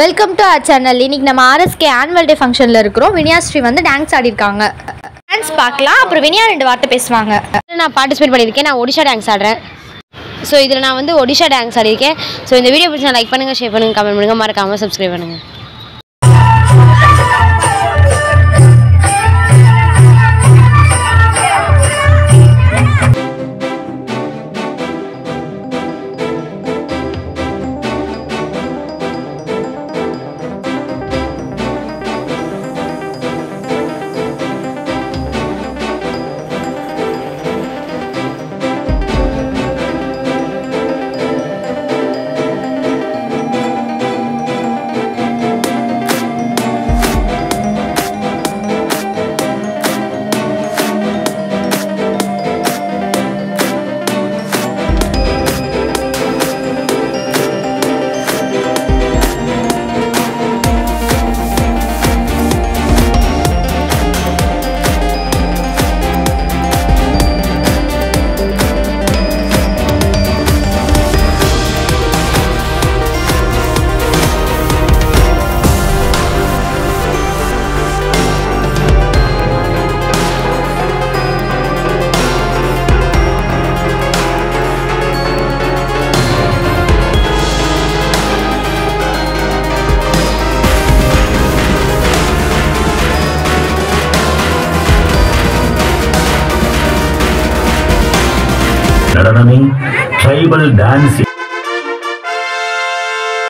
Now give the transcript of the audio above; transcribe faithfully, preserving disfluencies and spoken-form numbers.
Welcome to our channel. இன்னைக்கு நம்ம RSK annual day ஃபங்க்ஷனில் இருக்கிறோம். வினியாஸ்ரீ வந்து டான்ஸ் ஆடிருக்காங்க. டான்ஸ் பார்க்கலாம். அப்புறம் வினியா ரெண்டு வார்த்தை பேசுவாங்க. நான் பார்ட்டிசிபேட் பண்ணியிருக்கேன். நான் ஒடிஷா டான்ஸ் ஆடுறேன். ஸோ இதில் நான் வந்து ஒடிஷா டான்ஸ் ஆடிருக்கேன். ஸோ இந்த வீடியோ பிடிச்சா லைக் பண்ணுங்கள், ஷேர் பண்ணுங்கள், கமெண்ட் பண்ணுங்கள், மறக்காமல் சப்ஸ்கிரைப் பண்ணுங்கள். நடனமே ட்ரைபல் டான்ஸ்.